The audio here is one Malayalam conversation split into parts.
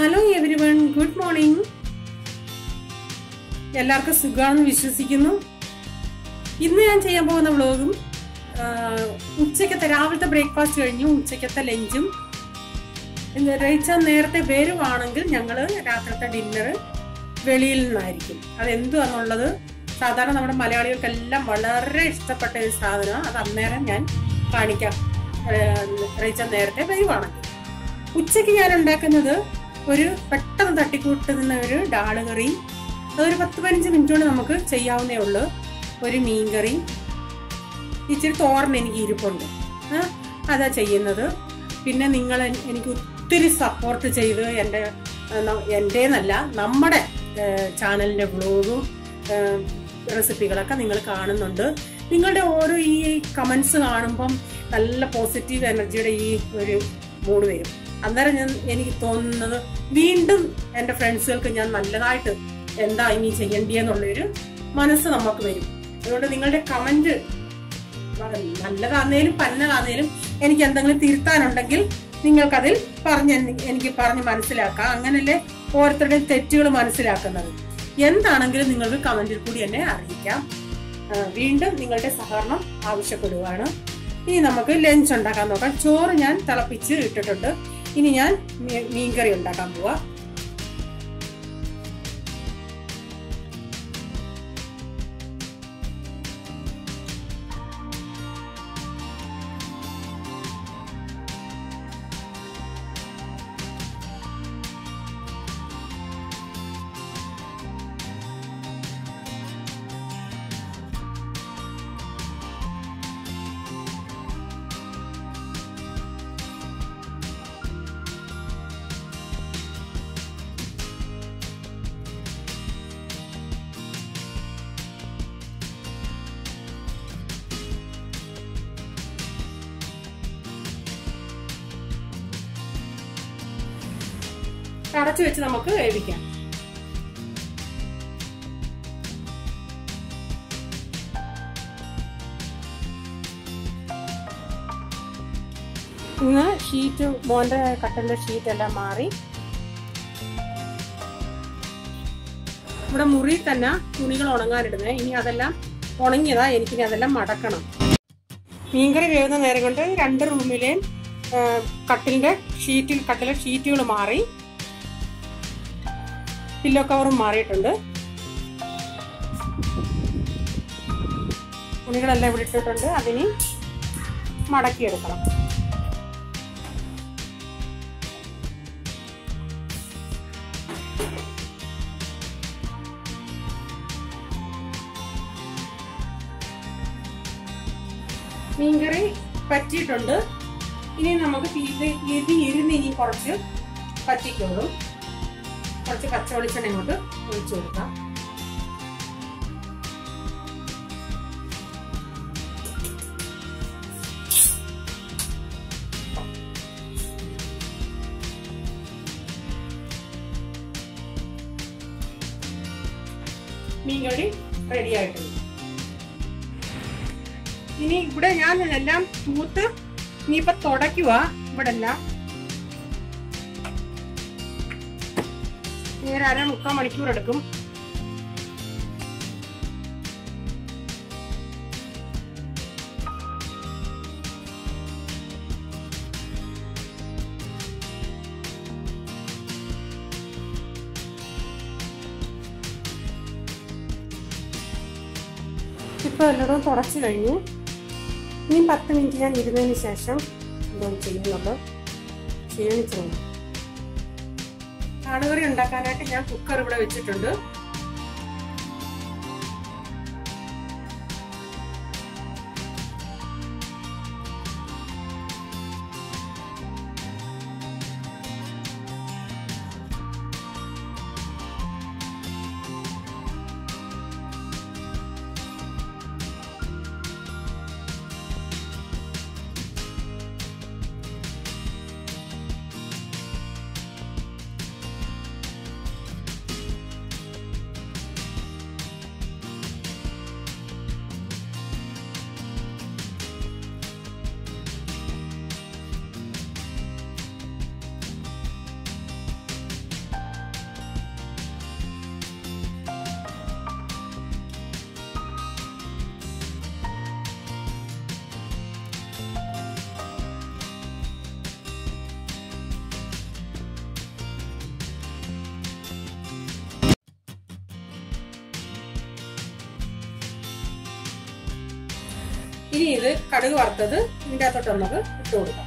Hello everyone, good morning. എല്ലാവർക്കും സുഖമാണെന്ന് വിശ്വസിക്കുന്നു. ഇന്ന് ഞാൻ ചെയ്യാൻ പോകുന്ന വ്ളോഗും ഉച്ചക്കത്തെ രാവിലത്തെ ബ്രേക്ക്ഫാസ്റ്റ് കഴിഞ്ഞു ഉച്ചക്കത്തെ ലഞ്ചും. റേച്ച നേരത്തെ വരുവാണെങ്കിൽ ഞങ്ങൾ രാത്രിത്തെ ഡിന്നർ വെളിയിൽ നിന്നായിരിക്കും. അതെന്തുവാന്നുള്ളത് സാധാരണ നമ്മുടെ മലയാളികൾക്കെല്ലാം വളരെ ഇഷ്ടപ്പെട്ട ഒരു സാധനമാണ്. അത് അന്നേരം ഞാൻ കാണിക്കാം. റേച്ച നേരത്തെ വരുവാണെങ്കിൽ ഉച്ചയ്ക്ക് ഞാൻ ഉണ്ടാക്കുന്നത് ഒരു പെട്ടെന്ന് തട്ടിക്കൂട്ടുന്ന ഒരു ഡാള് കറി. അതൊരു 10-15 മിനിറ്റ് കൊണ്ട് നമുക്ക് ചെയ്യാവുന്നേ ഉള്ളൂ. ഒരു മീൻ കറി, ഇച്ചിരി തോരൻ എനിക്ക് ഇരിപ്പുണ്ട്, അതാ ചെയ്യുന്നത്. പിന്നെ നിങ്ങൾ എനിക്ക് ഒത്തിരി സപ്പോർട്ട് ചെയ്ത് എൻ്റെന്നല്ല നമ്മുടെ ചാനലിൻ്റെ വ്ളോഗും റെസിപ്പികളൊക്കെ നിങ്ങൾ കാണുന്നുണ്ട്. നിങ്ങളുടെ ഓരോ ഈ കമൻസ് കാണുമ്പം നല്ല പോസിറ്റീവ് എനർജിയുടെ ഈ ഒരു മൂഡ് വരും. അന്നേരം എനിക്ക് തോന്നുന്നത് വീണ്ടും എൻ്റെ ഫ്രണ്ട്സുകൾക്ക് ഞാൻ നല്ലതായിട്ട് എന്താ ഇനി ചെയ്യേണ്ടിയെന്നുള്ളൊരു മനസ്സ് നമുക്ക് വരും. അതുകൊണ്ട് നിങ്ങളുടെ കമന്റ് നല്ലതാന്നേലും പന്നതാന്നേലും എനിക്ക് എന്തെങ്കിലും തിരുത്താനുണ്ടെങ്കിൽ നിങ്ങൾക്കതിൽ എനിക്ക് പറഞ്ഞ് മനസ്സിലാക്കാം. അങ്ങനല്ലേ ഓരോരുത്തരുടെയും തെറ്റുകൾ മനസ്സിലാക്കുന്നത്. എന്താണെങ്കിലും നിങ്ങൾക്ക് കമന്റിൽ കൂടി എന്നെ അറിയിക്കാം. വീണ്ടും നിങ്ങളുടെ സഹകരണം ആവശ്യപ്പെടുകയാണ്. ഇനി നമുക്ക് ലഞ്ച് ഉണ്ടാക്കാൻ നോക്കാം. ചോറ് ഞാൻ തിളപ്പിച്ച് ഇട്ടിട്ടുണ്ട്. ഇനി ഞാൻ മീൻകറി ഉണ്ടാക്കാൻ പോവാ. അടച്ചു വെച്ച് നമുക്ക് വേവിക്കാം. ഇന്ന് ഷീറ്റ് മോന്റെ കട്ടന്റെ ഷീറ്റ് എല്ലാം മാറി ഇവിടെ മുറി തന്നെ തുണികൾ ഉണങ്ങാനിടുന്നത്. ഇനി അതെല്ലാം ഉണങ്ങിയതാ. എനിക്കിനി അതെല്ലാം മടക്കണം. മീൻകറി വേവുന്ന നേരം കൊണ്ട് 2 റൂമിലെയും കട്ടിലെ ഷീറ്റുകൾ മാറി, പില്ലോ കവറും മാറിയിട്ടുണ്ട്. തുണികളെല്ലാം ഇവിടെ ഇട്ടിട്ടുണ്ട്. അതിന് മടക്കിയെടുക്കണം. മീൻകറി പറ്റിയിട്ടുണ്ട്. ഇനി നമുക്ക് ഇത് ഇരുന്ന് ഇനി കുറച്ച് പറ്റിക്കോളും. കുറച്ച് പച്ച വെളിച്ചെണ്ണ ഇങ്ങോട്ട് ഒഴിച്ചു കൊടുക്കാം. മീൻകറി റെഡി ആയിട്ടുണ്ട്. ഇനി ഇവിടെ ഞാൻ എല്ലാം തൂത്ത് ഇനിയിപ്പൊ തുടയ്ക്കുക. ഇവിടെ എല്ലാം നേരെ 1/4 മണിക്കൂർ എടുക്കും. ഇപ്പൊ എല്ലായിടവും തുടച്ചു കഴിഞ്ഞു. ഇനി 10 മിനിറ്റ് ഞാൻ ഇരുന്നതിന് ശേഷം എന്തോ ചെയ്യുന്നുണ്ട്. ക്ഷീണിച്ചു. ആളുകറി ഉണ്ടാക്കാനായിട്ട് ഞാൻ കുക്കർ ഇവിടെ വെച്ചിട്ടുണ്ട്. ഇനി ഇത് കടുക് വറുത്തത് ഇതിൻ്റെ അകത്തോട്ട് നമുക്ക് ഇട്ട് കൊടുക്കാം.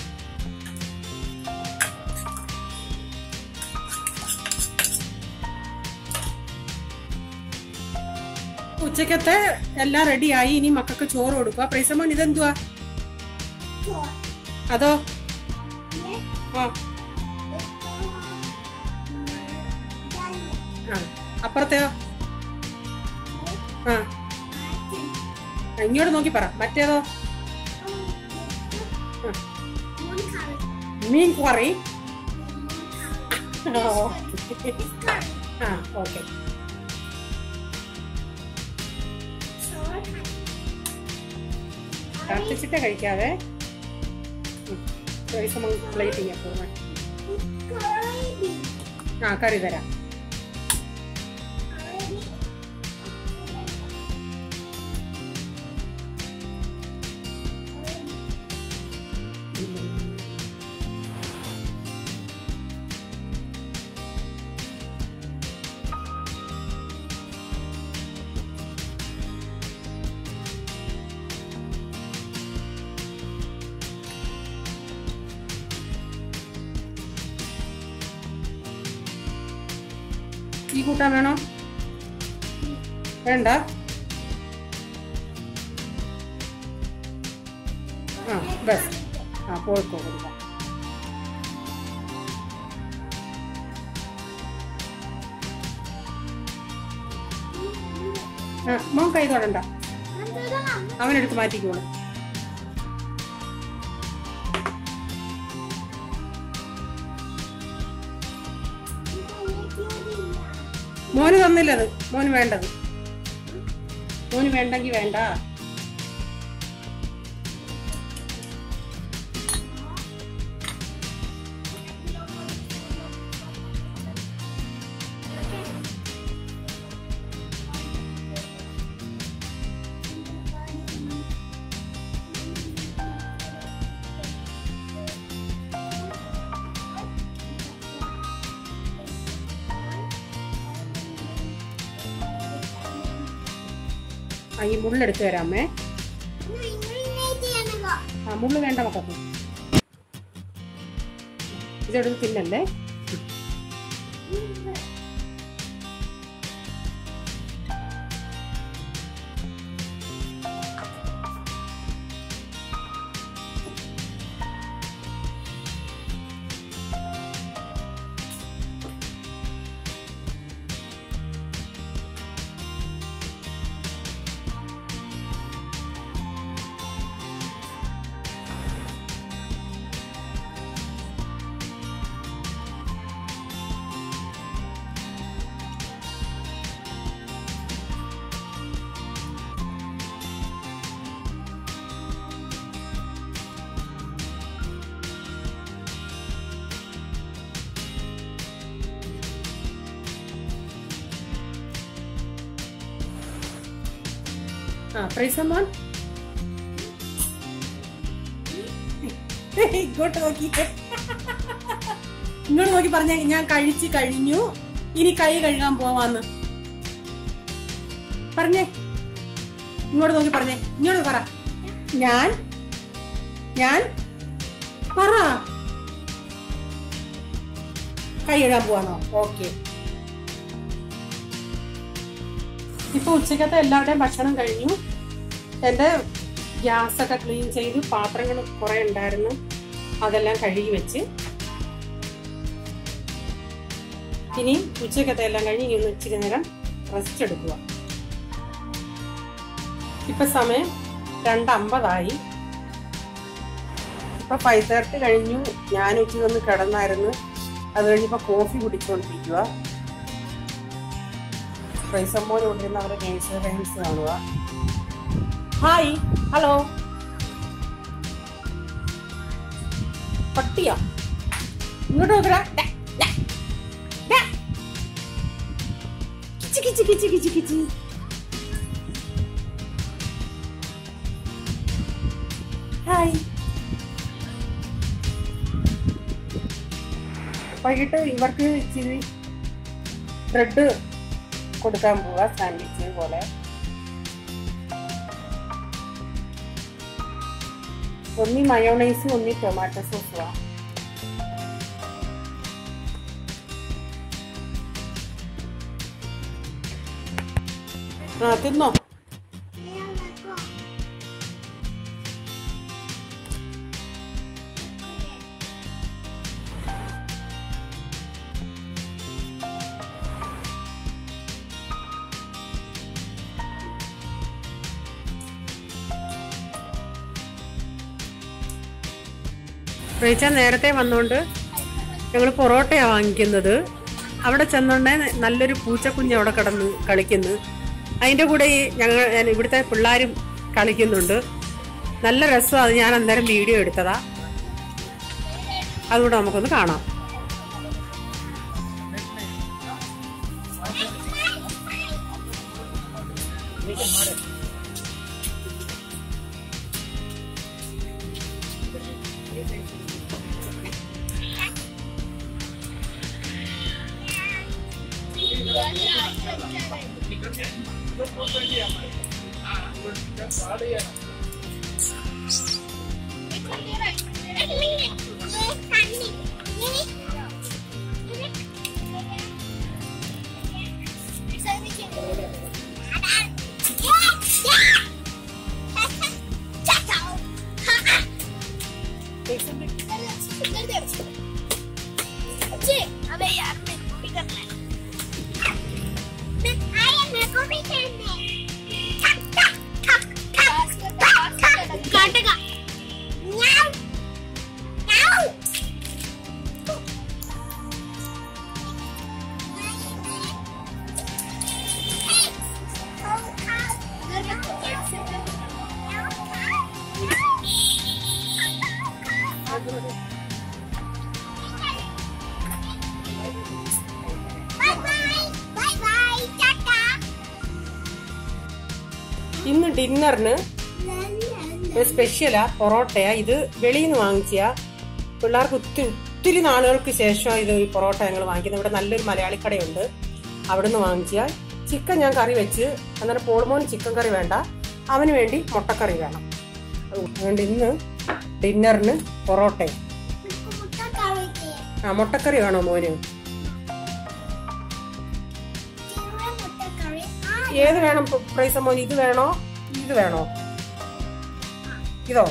ഉച്ചക്കത്തെ എല്ലാം റെഡിയായി. ഇനി മക്കൾക്ക് ചോറ് കൊടുക്കുക. പ്രൈസമ്മോൻ ഇതെന്തുവാ? അതോ അപ്പുറത്തെയോ? ഇങ്ങോട്ട് നോക്കി പറ. മറ്റേതോ? മീൻ കറി. ഓക്കെ. കത്തിച്ചിട്ടേ കഴിക്കാതെ പ്ലേറ്റിങ് കറി തരാം. ഈ കൂട്ടാൻ വേണോ? വേണ്ട. ബസ് പോയിക്കോ കൊടുക്കാം. മോൻ കൈ തൊടണ്ട, അവനെടുത്ത് മാറ്റിക്കോളും. മോന് തന്നില്ലത്. മോന് വേണ്ടത്. മോന് വേണ്ടെങ്കിൽ വേണ്ട. ഈ മുള്ളെടുത്ത് തരാമേ. മുള്ള് വേണ്ട മക്കൾക്ക്. ഇതെടുത്ത് തിന്നല്ലേ. പ്രൈസമ്മോൻ ഇങ്ങോട്ട് നോക്കി പറഞ്ഞ ഞാൻ കഴിച്ചു കഴിഞ്ഞു, ഇനി കൈ കഴുകാൻ പോവാന്ന് പറഞ്ഞേ. ഇങ്ങോട്ട് നോക്കി പറഞ്ഞേ. ഇങ്ങോട്ട് പറ. ഞാൻ പറ. കൈ കഴുകാൻ പോവാന്നോ? ഓക്കെ. ഇപ്പൊ ഉച്ചക്കത്തെ എല്ലാവരുടെയും ഭക്ഷണം കഴിഞ്ഞു. എൻ്റെ ഗ്യാസൊക്കെ ക്ലീൻ ചെയ്ത് പാത്രങ്ങൾ കുറെ ഉണ്ടായിരുന്നു, അതെല്ലാം കഴുകി വെച്ച് ഇനി ഉച്ചക്കത്തെ എല്ലാം കഴിഞ്ഞ് ഇനി ഒന്ന് ഇച്ചിരി നേരം റെസ്റ്റ് എടുക്കുക. ഇപ്പൊ സമയം 2:50. ഇപ്പൊ 5:30 കഴിഞ്ഞു. ഞാൻ ഉച്ചയ്ക്ക് ഒന്ന് കിടന്നായിരുന്നു. അത് കഴിഞ്ഞിപ്പോ കോഫി കുടിച്ചുകൊണ്ടിരിക്കുക. പ്രൈസമ്മോൻ കൊണ്ടിരുന്ന അവരുടെ നേഴ്സ് റൈംസ് കാണുക. Hi, hello. പട്ടിയാ? ഇങ്ങോട്ട് നോക്കടാ. കിച്ചി കിച്ചി കിച്ചി കിച്ചി. ഹായ്. വൈകിട്ട് ഇവർക്ക് ഇച്ചിരി ബ്രെഡ് കൊടുക്കാൻ പോവാ, സാൻഡ്വിച്ച് പോലെ. ഒന്നി മയോണൈസും ഒന്നി ടൊമാറ്റോ സോസുമാണ്. തിന്നോ. റീച്ച നേരത്തെ വന്നുകൊണ്ട് ഞങ്ങൾ പൊറോട്ടയാണ് വാങ്ങിക്കുന്നത്. അവിടെ ചെന്നുകൊണ്ടേ നല്ലൊരു പൂച്ചക്കുഞ്ഞ് അവിടെ കിടന്ന് കളിക്കുന്നു. അതിൻ്റെ കൂടെ ഇവിടുത്തെ പിള്ളേരും കളിക്കുന്നുണ്ട്. നല്ല രസമാണ്. അത് ഞാൻ അന്നേരം വീഡിയോ എടുത്തതാ. അതുകൂടെ നമുക്കൊന്ന് കാണാം. ഇന്ന് ഡിന്നറിന് സ്പെഷ്യലാ, പൊറോട്ടയാ. ഇത് വെളിയിൽ നിന്ന് വാങ്ങിച്ച പിള്ളേർക്ക് ഒത്തിരി നാളുകൾക്ക് ശേഷം ഇത് ഈ പൊറോട്ട ഞങ്ങൾ വാങ്ങിക്കുന്നത്. ഇവിടെ നല്ലൊരു മലയാളി കടയുണ്ട്, അവിടെ നിന്ന് വാങ്ങിച്ച ചിക്കൻ ഞാൻ കറി വെച്ച്. അന്നേരം പോൾമോൻ ചിക്കൻ കറി വേണ്ട, അവന് വേണ്ടി മുട്ടക്കറി വേണം. അതുകൊണ്ട് ഇന്ന് ഡിന്നറിന് പൊറോട്ട. മുട്ടക്കറി വേണോ മോന്? ഏത് വേണം പ്രൈസ മോന്? ഇത് വേണോ ഇത് വേണോ? ഇതോ?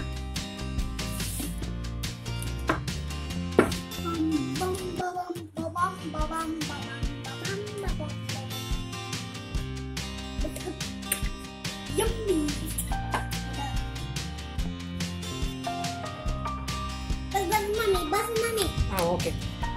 ഓക്കെ.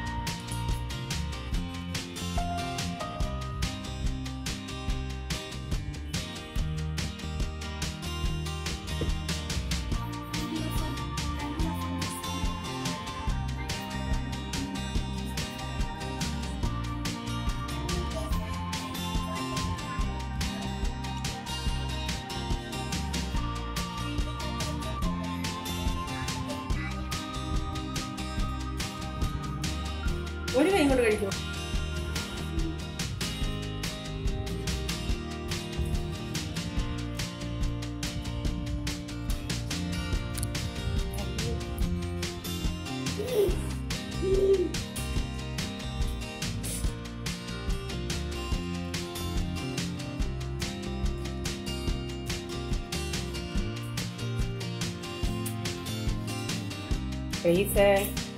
ഒരു കൈ കൊണ്ട് കഴിക്കും. Peace.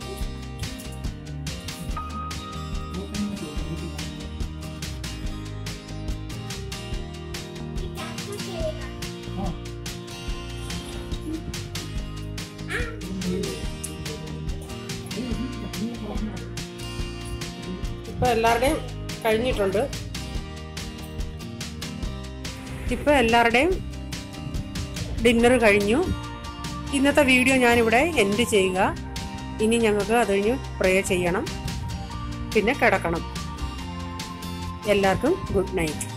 ഇപ്പൊ എല്ലാവരുടെയും കഴിഞ്ഞിട്ടുണ്ട്. ഇപ്പൊ എല്ലാവരുടെയും ഡിന്നർ കഴിഞ്ഞു. ഇന്നത്തെ വീഡിയോ ഞാനിവിടെ എൻഡ് ചെയ്യുക. ഇനി ഞങ്ങൾക്ക് അത് കഴിഞ്ഞ് പ്രേ ചെയ്യണം, പിന്നെ കിടക്കണം. എല്ലാവർക്കും ഗുഡ് നൈറ്റ്.